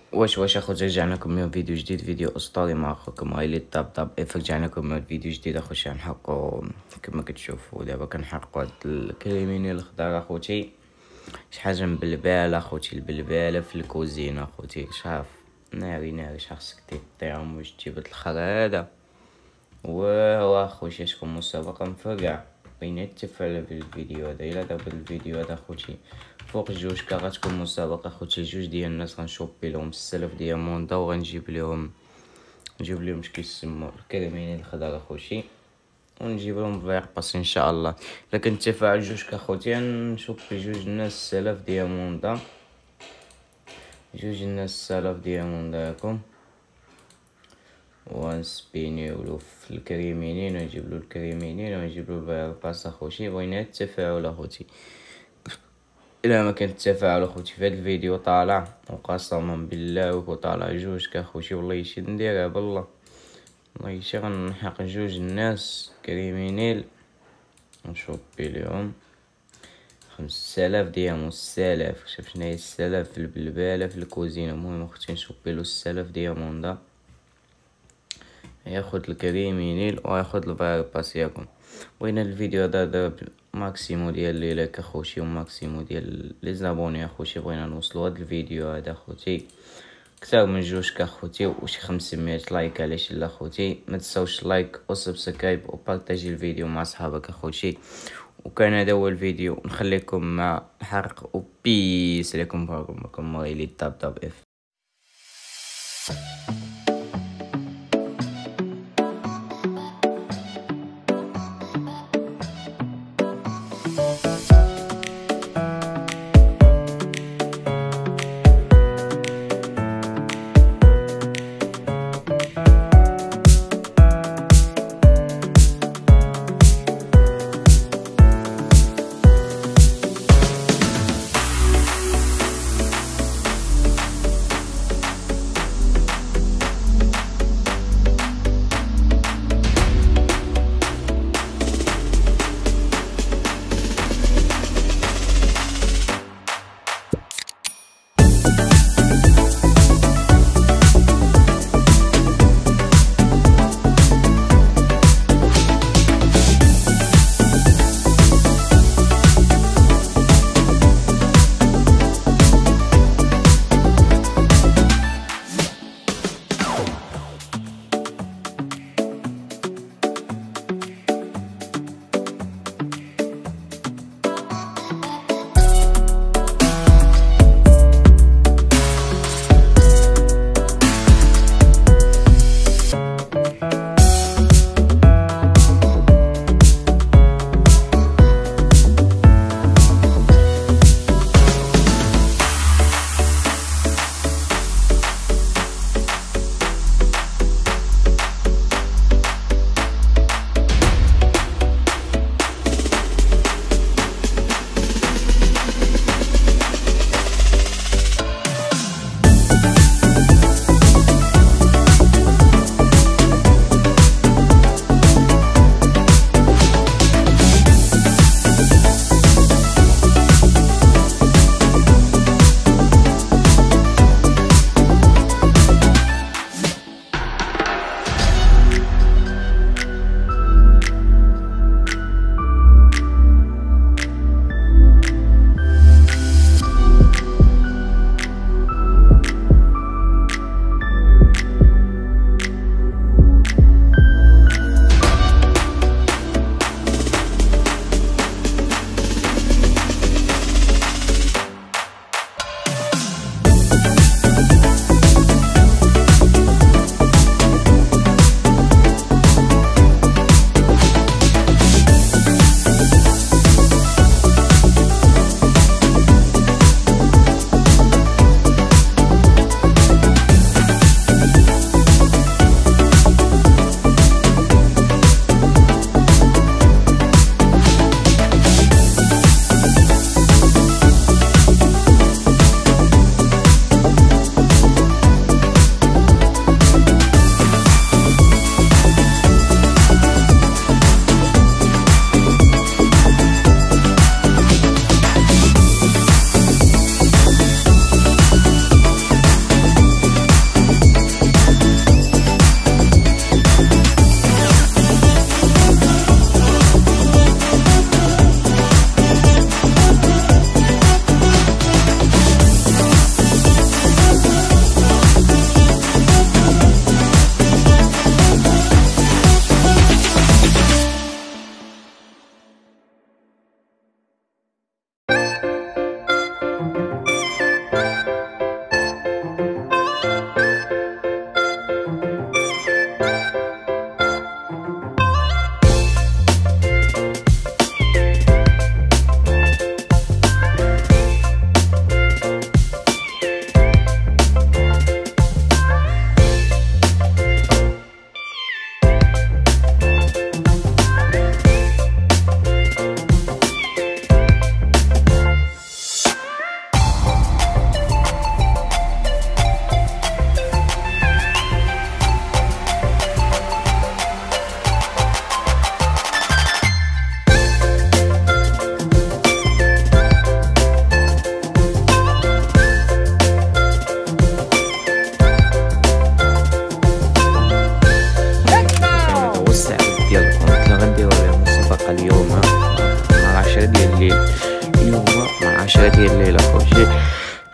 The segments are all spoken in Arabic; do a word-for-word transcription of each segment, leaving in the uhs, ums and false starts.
واش واش اخو رجعنا لكم اليوم فيديو جديد، فيديو اسطوري مع اخوكم غايلي طاب طاب اف. رجعنا لكم مع فيديو جديد اخو. شي نحرقو كما كتشوفوا دابا كنحرقو هاد الكريمينال الأخضر اخوتي. شي حاجه مبلباله اخوتي، البلباله في الكوزينه اخوتي. شاف ناري ناري خاصك تيطيهم واش تجيب الخرادة. واه اخوتي شكون مسابقه مفرقع بين التفاعل في الفيديو هذا. الى دابا الفيديو هذا اخوتي فوق جوج كا غتكون مسابقه اخوتي. جوج ديال الناس غنشوبي لهم ستة آلاف دياموندا وغنجيب لهم نجيب لهم اش كيسموا الكريمينال الأخضر اخوتي، ونجيب لهم فاير باس ان شاء الله. لكن التفاعل جوج كاخوتي نشوف في جوج الناس ستة آلاف دياموندا، جوج الناس ستة آلاف دياموندا ياكم، ونسبينيولو في الكريمينال ونجيب له الكريمينال ونجيب له الفاير باس اخوتي. بغينا التفاعل اخوتي. الا ما كان التفاعل اخوتي في هذا الفيديو طالع، وقسما بالله وكو طالع جوج كاخوتي والله شي نديرها بالله، والله شي غنحق جوج الناس كريمينال ونشوف بيليهم خمسة آلاف ديامون. ستة آلاف شوف شناهي ستة آلاف في البلباله في الكوزينه. المهم اختي نشوف بيلو ستة آلاف دياموندا ياخد الكريمينال وياخد الفاير باس ياكم. وين الفيديو هذا داب ماكسيمو ديال لي لايك اخوتي وماكسيمو ديال لي زابوني اخوتي. بغينا نوصلوا هذا الفيديو هذا اخوتي كثر من جوج كاخوتي وشي خمسمية لايك. علاش لا اخوتي؟ ما تنساوش لايك وسبسكرايب وبارطاجي الفيديو مع صحابك اخوتي. وكان هذا هو الفيديو، نخليكم مع الحرق وبيس عليكم. باركم غايلي طاب طاب اف.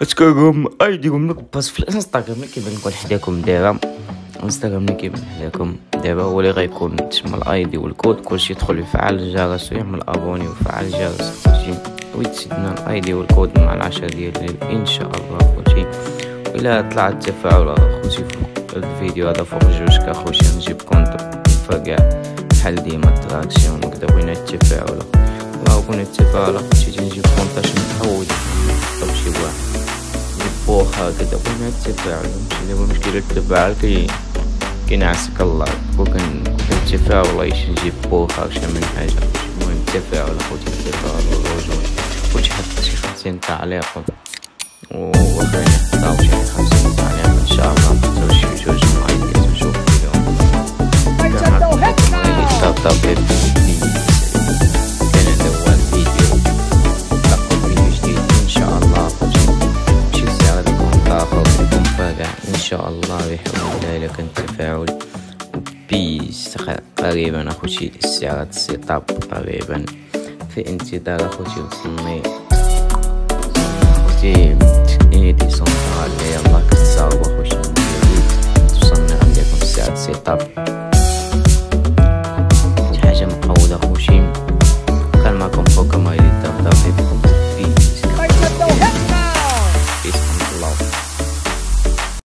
تكرم ايديكم لك باس في الانستغرام اللي كيبان لكم حداكم دايره. الانستغرام اللي كيبان حداكم دابا هو اللي غيكون تما الايدي والكود كلشي. يدخل يفعل الجرس ويعمل ابوني ويفعل الجرس خوتي، ويتسدنا الايدي والكود مع العشرة ديال الليل ان شاء الله خوتي. وإلا طلع التفاعل خوتي في الفيديو هذا فوق جوج كاخوتي نجيب كونت فرقع بحال ديما التراكسيون وكذا. بغينا التفاعل راه بغينا التفاعل خوتي تنجيب كونطاش متعود نحطو شي واحد بوخا كذا. بغينا التفاعل ماشي دابا مشكلة التفاعل كي كينعسك الله كون التفاعل والله نجيب بوخا شي من حاجة. المهم التفاعل خوتي التفاعل والرجوع خوتي. حط شي خمسين تعليق وخلينا نحطاو شي خمسين تعليق ان شاء الله. نحطاو شي جوج لايك نشوف فيهم طاب طاب كان هذا هو الفيديو. نلقاو فيديو جديد ان شاء الله خوتي. شي ساعة لكم طاقة ولكم فاقع ان شاء الله بحول الله. الا كان التفاعل بيس قريبا اخوتي الساعة السيطاب قريبا في انتظار اخوتي. وصلني اخوتي ايدي سنترال يلا